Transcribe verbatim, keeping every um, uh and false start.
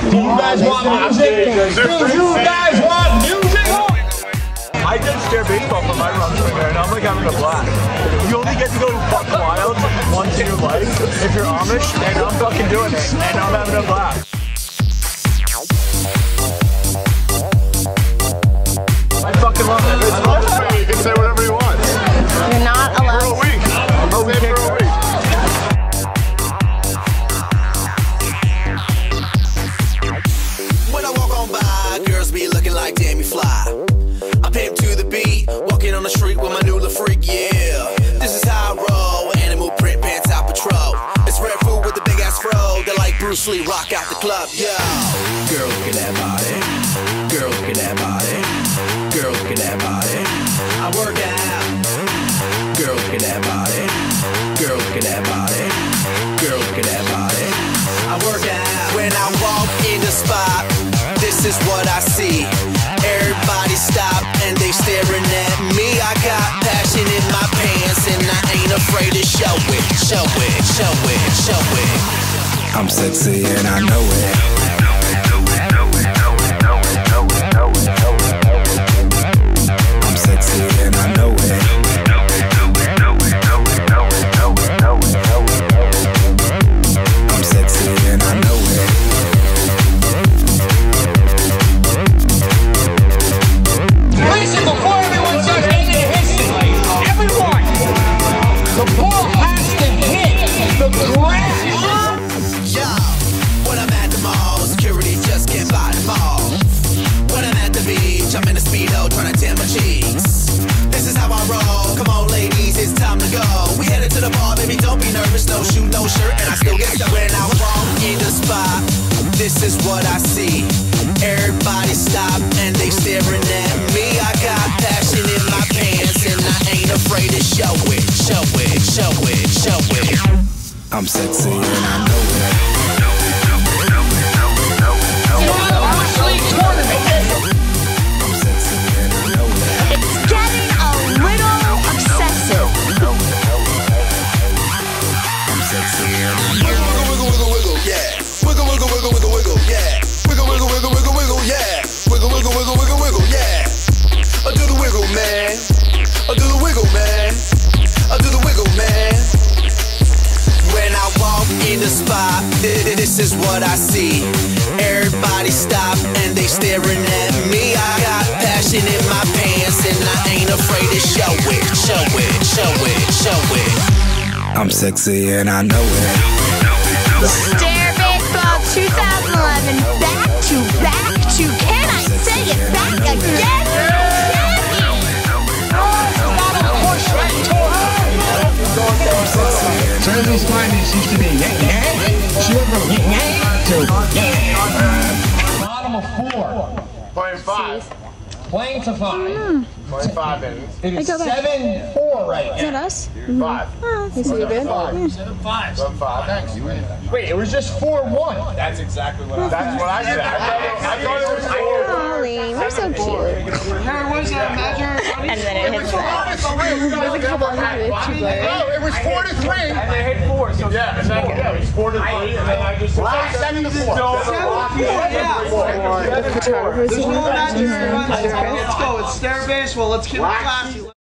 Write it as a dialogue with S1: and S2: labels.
S1: Do you guys want music? Do you guys want music?
S2: I did stair baseball for my run swinger, and I'm like having a blast. You only get to go buck wild once in your life if you're Amish, and I'm fucking doing it, and I'm having a blast. I fucking love it.
S3: It's awesome. You can say whatever you want.
S4: You're not allowed.
S3: For a week. I'll say for a week.
S5: When I walk on by, girls be looking like Damn, you fly. I pimp to the beat, walking on the street with my new little freak, yeah. This is how I roll, animal print pants out patrol. It's red food with a big ass fro, they're like Bruce Lee, rock out the club, yeah. Girl, look at that body. Girl, look at that body. Girl, look at that body. I work out. Girl, look at that body. Girl, look at that body. Girl, look at that body. I work out. When I walk in the spot, this is what I see. Everybody stop and they staring at me. I got passion in my pants and I ain't afraid to show it, show it, show it, show it. I'm sexy and I know it. I'm sexy and I know it. I'm sexy and I know it.
S1: Listen, before everyone starts getting into history, everyone, the ball has to hit the grass.
S5: Yeah, when I'm at the mall, security just can't buy them all. When I'm at the beach, I'm in a Speedo trying to tan my cheeks. This is how I roll. Come on, ladies, it's time to go. We headed to the bar, baby, don't be nervous. No shoe, no shirt, and I still get stuck. When I walk in the spot, this is what I see. Everybody stop and they staring at me. I got passion in my pants and I ain't afraid to show it, show it, show it, show it. I'm sexy and I know it.
S1: Bush League tournament.
S5: I'm sexy and I know it.
S4: It's getting a little obsessive.
S5: I'm sexy and I know it. Wiggle, wiggle, wiggle, wiggle, yeah. Wiggle, wiggle, wiggle, wiggle, wiggle, yeah. Wiggle, wiggle, wiggle, wiggle, wiggle, yeah. Wiggle, wiggle, wiggle, wiggle, wiggle, yeah. I do the wiggle, man. I do the wiggle, man. I do the wiggle, man. When I walk in the spot, this is what I see. Everybody stop and they staring at me. I got passion in my pants and I ain't afraid to show it, show it, show it, show it. I'm sexy and I know it.
S4: Stair Baseball two thousand eleven, back to back to, can I say it back again?
S1: Jersey's finest used to be yang yang. She went from yang yang to yang. Bottom of four.
S3: Playing five.
S1: Playing to five.
S4: Mm.
S3: Playing five innings.
S1: It is seven four right now.
S4: Is that us?
S3: Five.
S4: Oh, you see good.
S3: Five.
S1: Seven five.
S3: Seven five. Thanks.
S1: Wait, it was just four one.
S2: That's exactly what I
S3: That's what I said. I thought it was four.
S4: Ollie, we're so cute.
S1: There was a measure.
S4: And then it hits back. There's a couple of two players.
S3: No, it was four to three.
S2: And they hit four, so
S3: Yeah, and then, yeah, it was four to three, and then I just seven to four.
S4: The photographer's
S6: Let's go. It's Stair Baseball. Let's keep it classy.